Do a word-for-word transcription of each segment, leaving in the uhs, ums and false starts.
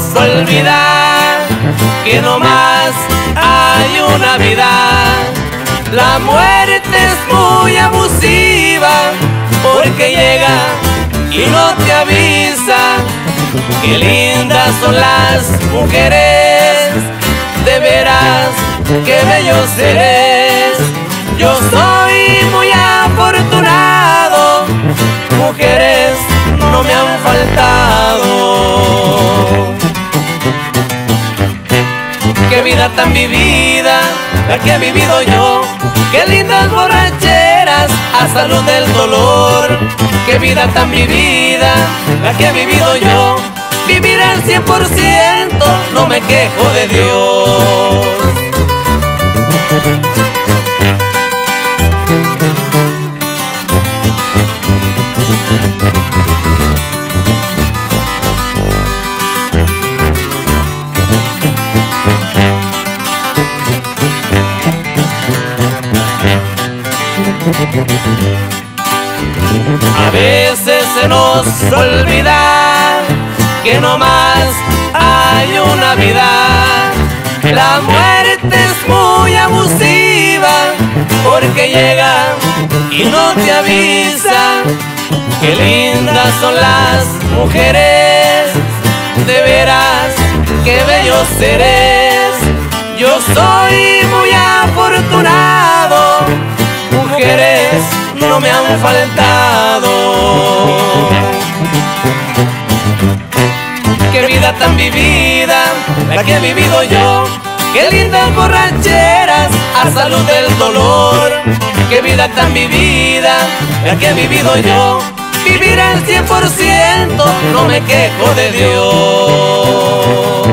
olvidar que no más hay una vida. La muerte es muy abusiva porque llega y no te avisa. Qué lindas son las mujeres, de veras, qué bellos seres. Yo soy muy afortunado, mujeres no me han faltado. Qué vida tan vivida, la que he vivido yo. Qué lindas borracheras a salud del dolor. Qué vida tan vivida, la que he vivido yo. Vivir al cien por ciento, no me quejo de Dios. A veces se nos olvida que no más hay una vida. La muerte es muy abusiva porque llega y no te avisa. Qué lindas son las mujeres, de veras, qué bellos seres. Yo soy muy afortunado, mujeres no me han faltado. Qué vida tan vivida, la que he vivido yo. Qué lindas borracheras a salud del dolor. Qué vida tan vivida, la que he vivido yo. Vivir al cien por ciento, no me quejo de Dios.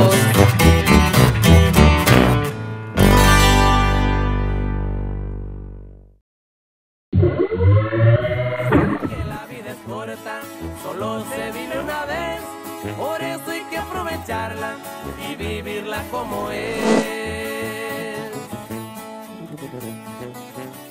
Solo se vive una vez, por eso hay que aprovecharla y vivirla como es.